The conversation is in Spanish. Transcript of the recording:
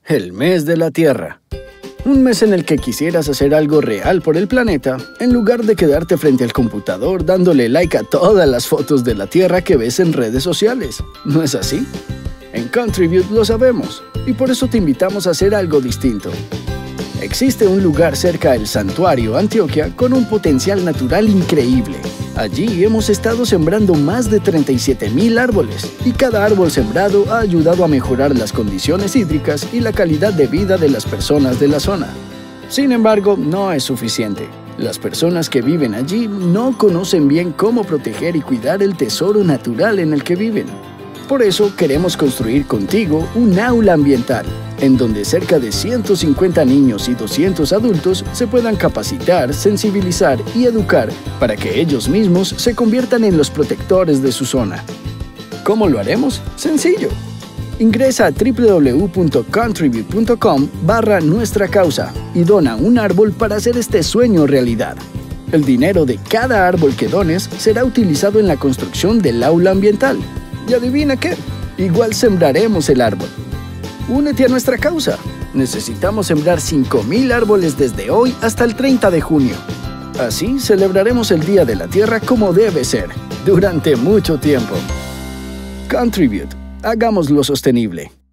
El mes de la Tierra. Un mes en el que quisieras hacer algo real por el planeta, en lugar de quedarte frente al computador dándole like a todas las fotos de la Tierra que ves en redes sociales. ¿No es así? En Contribute lo sabemos, y por eso te invitamos a hacer algo distinto. Existe un lugar cerca del Santuario, Antioquia, con un potencial natural increíble. Allí hemos estado sembrando más de 37,000 árboles, y cada árbol sembrado ha ayudado a mejorar las condiciones hídricas y la calidad de vida de las personas de la zona. Sin embargo, no es suficiente. Las personas que viven allí no conocen bien cómo proteger y cuidar el tesoro natural en el que viven. Por eso queremos construir contigo un aula ambiental, en donde cerca de 150 niños y 200 adultos se puedan capacitar, sensibilizar y educar para que ellos mismos se conviertan en los protectores de su zona. ¿Cómo lo haremos? Sencillo. Ingresa a www.contribute.com/nuestra causa y dona un árbol para hacer este sueño realidad. El dinero de cada árbol que dones será utilizado en la construcción del aula ambiental. ¿Y adivina qué? Igual sembraremos el árbol. Únete a nuestra causa. Necesitamos sembrar 5,000 árboles desde hoy hasta el 30 de junio. Así celebraremos el Día de la Tierra como debe ser, durante mucho tiempo. Contribute. Hagámoslo sostenible.